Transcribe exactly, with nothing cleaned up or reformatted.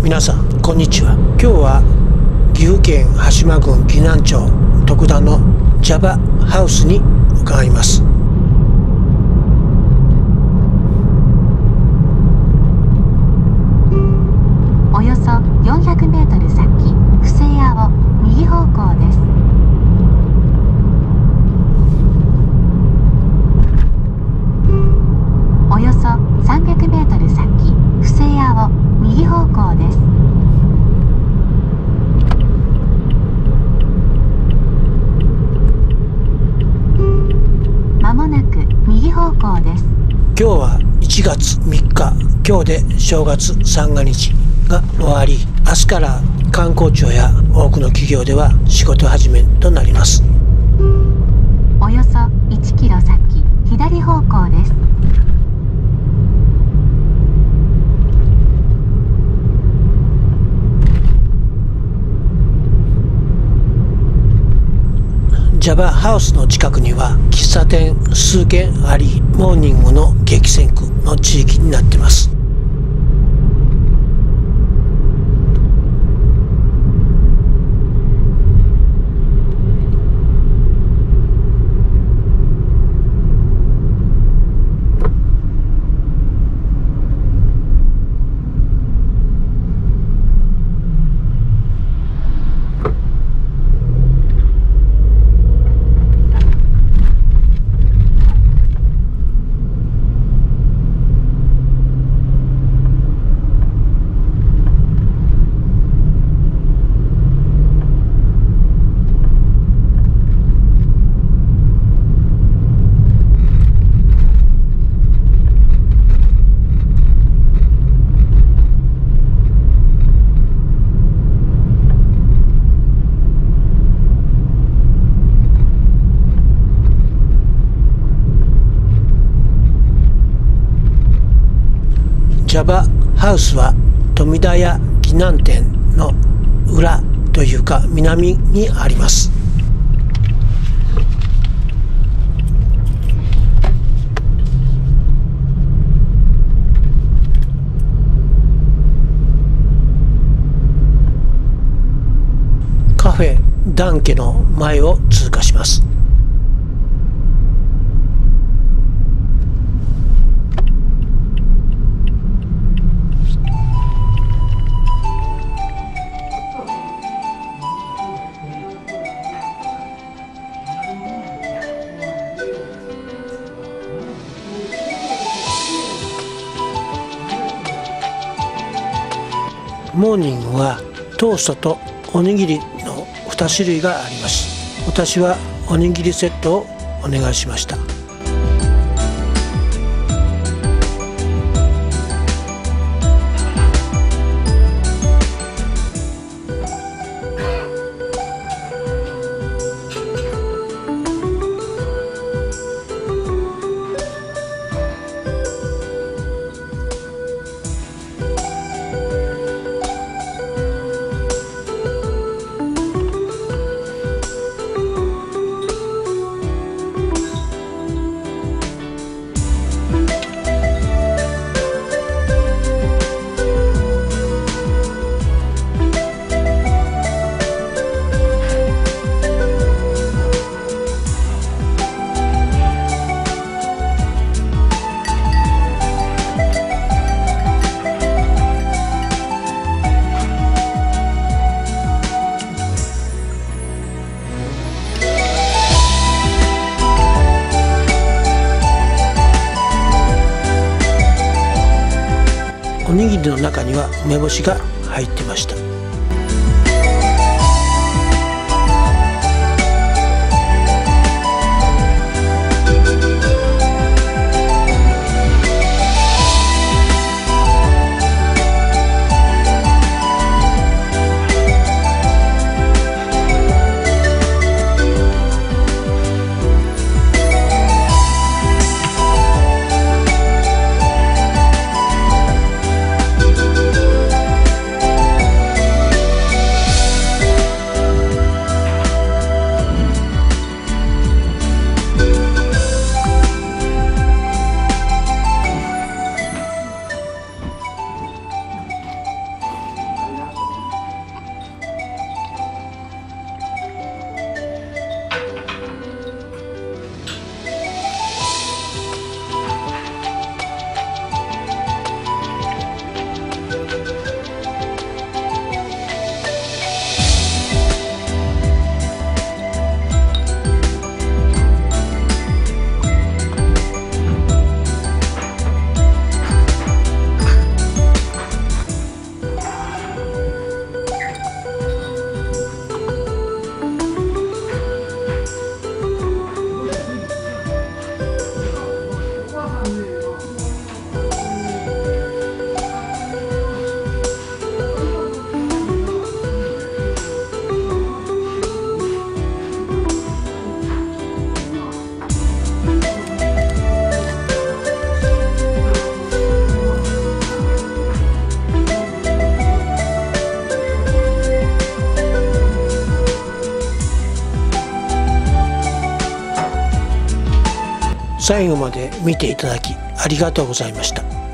皆さんこんにちは。今日は岐阜県羽島郡岐南町徳田の ジャバ ハウスに伺います。 およそよんひゃくメートル先、布施屋を右方向です。およそさんびゃくメートル先、布施屋を右方向です。まもなく右方向です。 今日はいちがつみっか、今日で正月三が日が終わり、明日から観光庁や多くの企業では仕事始めとなります。 およそいちキロ先、左方向です。 ジャバ ハウスの近くには喫茶店数軒あり、モーニングの激戦区の地域になっています。ジャバ ハウスは富田屋岐南店の裏というか南にあります。カフェダンケの前を通過します。モーニングはトーストとおにぎりのに種類があります。私はおにぎりセットをお願いしました。おにぎりの中には梅干しが入ってました。 最後まで見ていただきありがとうございました。